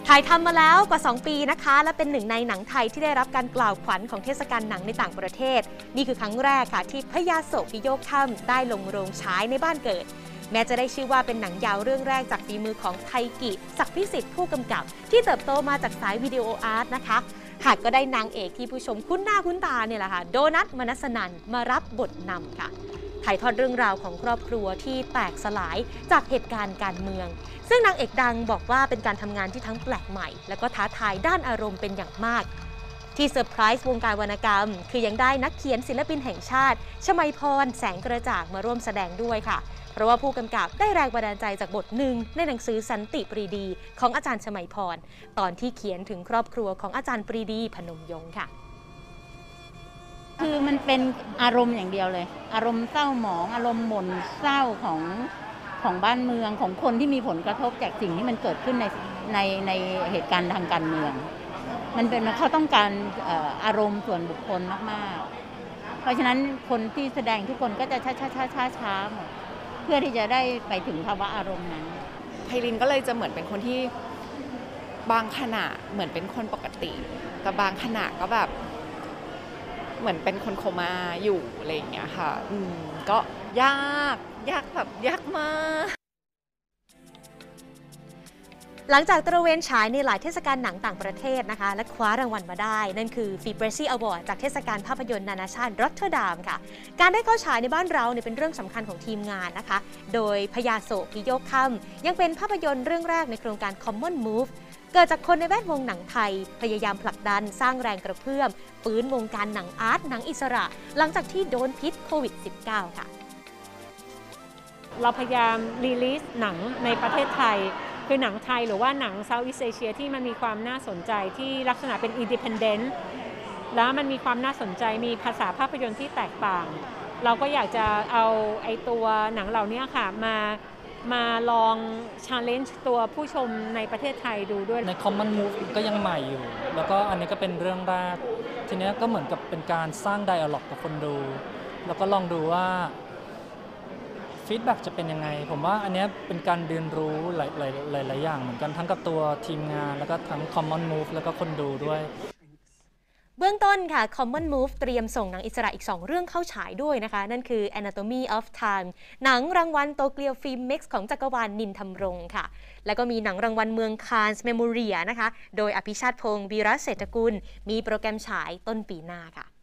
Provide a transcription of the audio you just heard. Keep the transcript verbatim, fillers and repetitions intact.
ถ่ายทำมาแล้วกว่าสองปีนะคะและเป็นหนึ่งในหนังไทยที่ได้รับการกล่าวขวัญของเทศกาลหนังในต่างประเทศนี่คือครั้งแรกค่ะที่พญาโศกพิโยคค่ำได้ลงโรงฉายในบ้านเกิดแม้จะได้ชื่อว่าเป็นหนังยาวเรื่องแรกจากฝีมือของไทกิศักดิ์พิสิทธิ์ผู้กำกับที่เติบโตมาจากสายวิดีโออาร์ตนะคะหากก็ได้นางเอกที่ผู้ชมคุ้นหน้าคุ้นตาเนี่ยแหละค่ะโดนัท มนัสนันท์มารับบทนำค่ะถ่ายทอดเรื่องราวของครอบครัวที่แตกสลายจากเหตุการณ์การเมืองซึ่งนางเอกดังบอกว่าเป็นการทำงานที่ทั้งแปลกใหม่และก็ท้าทายด้านอารมณ์เป็นอย่างมากที่เซอร์ไพรส์วงการวรรณกรรมคือยังได้นักเขียนศิลปินแห่งชาติชมัยพรแสงกระจ่างมาร่วมแสดงด้วยค่ะเพราะว่าผู้กำกับได้แรงบันดาลใจจากบทหนึ่งในหนังสือสันติปรีดีของอาจารย์ชมัยพรตอนที่เขียนถึงครอบครัวของอาจารย์ปรีดีพนมยงค์ค่ะคือมันเป็นอารมณ์อย่างเดียวเลยอารมณ์เศร้าหมองอารมณ์หม่นเศร้าของของบ้านเมืองของคนที่มีผลกระทบจากสิ่งที่มันเกิดขึ้นในในในเหตุการณ์ทางการเมืองมันเป็นเขาต้องการอารมณ์ส่วนบุคคลมากๆเพราะฉะนั้นคนที่แสดงทุกคนก็จะช้าช้าช้าช้าช้าหมดเพื่อที่จะได้ไปถึงภาวะอารมณ์นั้นไพลินก็เลยจะเหมือนเป็นคนที่บางขณะเหมือนเป็นคนปกติแต่บางขณะก็แบบเหมือนเป็นคนโคม่าอยู่อะไรอย่างเงี้ยค่ะอืมก็ยากยากแบบยากมากหลังจากตระเวนฉายในหลายเทศกาลหนังต่างประเทศนะคะและคว้ารางวัลมาได้นั่นคือฟีเบรซี่อวอร์ดจากเทศกาลภาพยนตร์นานาชาติรอตเทอร์ดัมค่ะการได้เข้าฉายในบ้านเราเนี่ยเป็นเรื่องสำคัญของทีมงานนะคะโดยพญาโศกพิโยคค่ำยังเป็นภาพยนตร์เรื่องแรกในโครงการ Common Move เกิดจากคนในแวดวงหนังไทยพยายามผลักดันสร้างแรงกระเพื่อมฟื้นวงการหนังอาร์ตหนังอิสระหลังจากที่โดนพิษโควิด สิบเก้า ค่ะเราพยายามรีลิสหนังในประเทศไทยคือหนังไทยหรือว่าหนังเซาท์อีสต์เอเชียที่มันมีความน่าสนใจที่ลักษณะเป็นอินดิเพนเดนต์แล้วมันมีความน่าสนใจมีภาษาภาพยนตร์ที่แตกต่างเราก็อยากจะเอาไอ้ตัวหนังเหล่านี้ค่ะมามาลอง challenge ตัวผู้ชมในประเทศไทยดูด้วยใน Common Move ก็ยังใหม่อยู่แล้วก็อันนี้ก็เป็นเรื่องแรกทีนี้ก็เหมือนกับเป็นการสร้าง dialogue กับคนดูแล้วก็ลองดูว่าฟีดแบ็กจะเป็นยังไงผมว่าอันนี้เป็นการเรียนรู้หลายๆหลายๆอย่างเหมือนกันทั้งกับตัวทีมงานแล้วก็ทั้ง Common Move แล้วก็คนดูด้วยเบื้องต้นค่ะ Common Move เตรียมส่งหนังอิสระอีกสองเรื่องเข้าฉายด้วยนะคะนั่นคือ Anatomy of Time หนังรางวัลโตเกียวฟิล์มมิกซ์ของจักรวาลนินธำรงค์ค่ะแล้วก็มีหนังรางวัลเมืองคานส์เมโมเรียนะคะโดยอภิชาติพงศ์วีระเศรษฐกุลมีโปรแกรมฉายต้นปีหน้าค่ะ